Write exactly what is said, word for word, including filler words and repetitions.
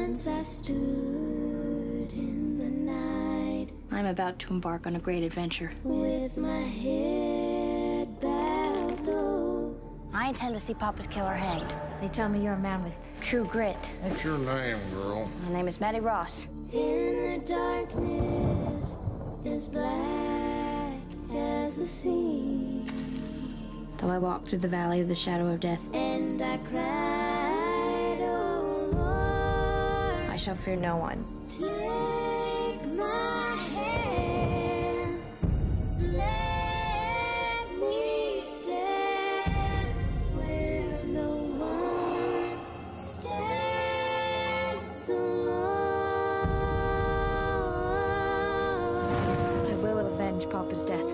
Once I stood in the night. I'm about to embark on a great adventure. With my head bowed low. I intend to see Papa's killer hanged. They tell me you're a man with true grit. What's your name, girl? My name is Maddie Ross. In the darkness, as black as the sea. Though I walk through the valley of the shadow of death, And I cried, oh Lord, I shall fear no one. take my hand, let me stand where no one stands alone. I will avenge Papa's death.